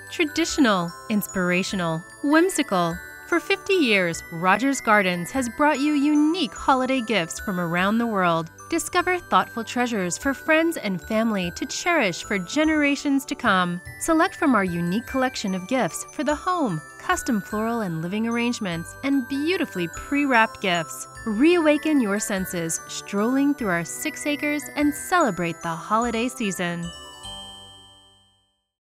Traditional, inspirational, whimsical. For 50 years, Rogers Gardens has brought you unique holiday gifts from around the world. Discover thoughtful treasures for friends and family to cherish for generations to come. Select from our unique collection of gifts for the home, custom floral and living arrangements, and beautifully pre-wrapped gifts. Reawaken your senses strolling through our 6 acres and celebrate the holiday season.